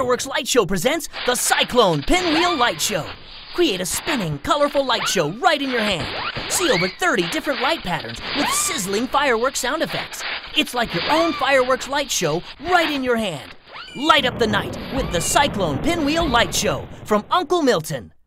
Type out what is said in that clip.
Fireworks Light Show presents the Cyclone Pinwheel Light Show. Create a spinning, colorful light show right in your hand. See over 30 different light patterns with sizzling fireworks sound effects. It's like your own fireworks light show right in your hand. Light up the night with the Cyclone Pinwheel Light Show from Uncle Milton.